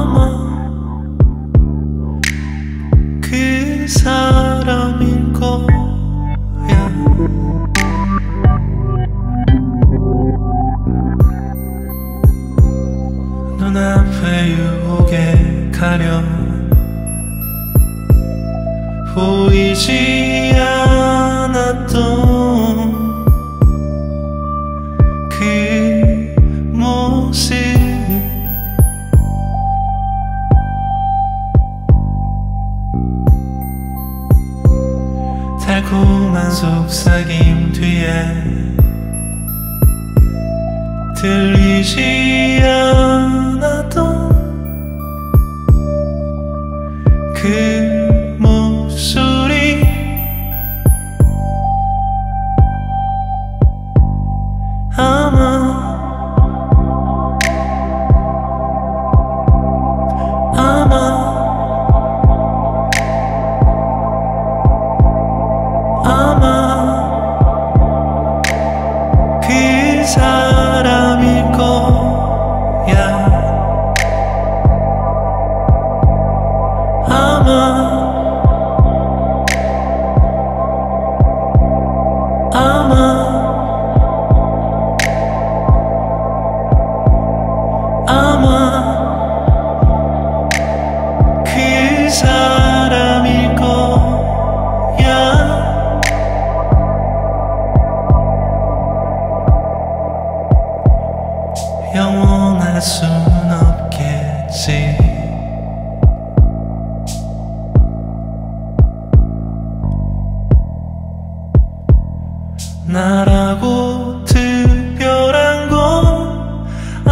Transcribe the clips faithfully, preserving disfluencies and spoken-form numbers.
아마 그 사람일 거야. 눈앞에 유혹에 가려 보이지 않았던 그 모습, 달콤한 속삭임 뒤에 들리지 않았던 그 목소리, 아마 아마 아마 그 사람일 거야. 아마 아마 아마 그 사람일 거야. 영원할 순 없겠지. 나라고 특별한 건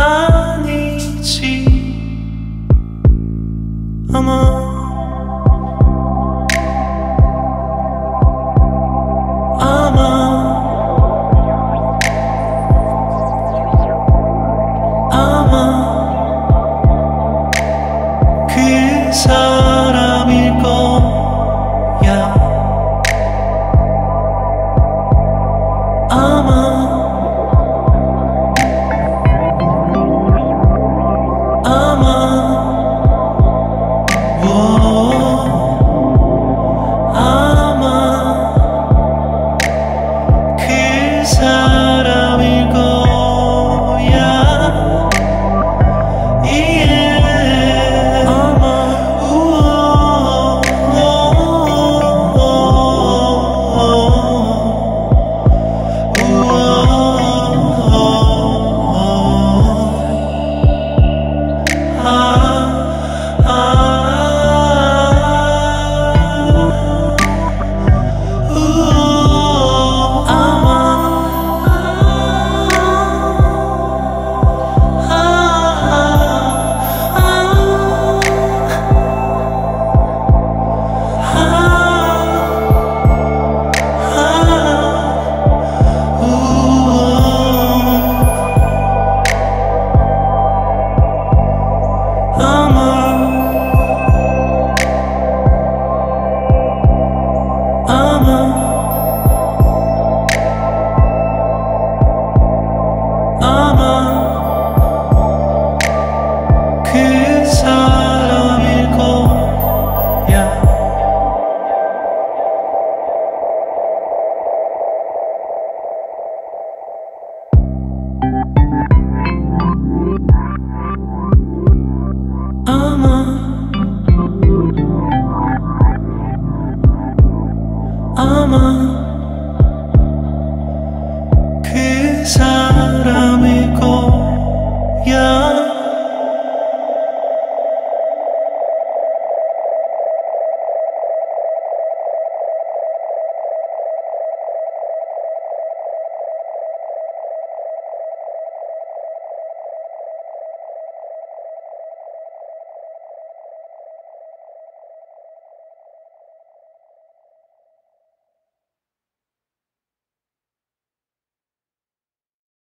아니지. 아마 아마 아마 그 사람일 거야. 아마 아마 오, 아마 그 사람일 거야. yeah. 아마 우어, 그 사람일 거야. 아마 아마